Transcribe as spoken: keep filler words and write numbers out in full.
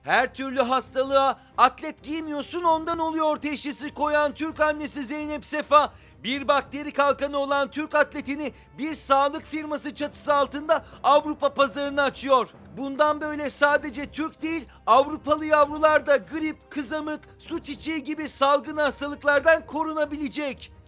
Her türlü hastalığa atlet giymiyorsun ondan oluyor teşhisi koyan Türk annesi Zeynep Sefa, bir bakteri kalkanı olan Türk atletini bir sağlık firması çatısı altında Avrupa pazarına açıyor. Bundan böyle sadece Türk değil, Avrupalı yavrular da grip, kızamık, su çiçeği gibi salgın hastalıklardan korunabilecek.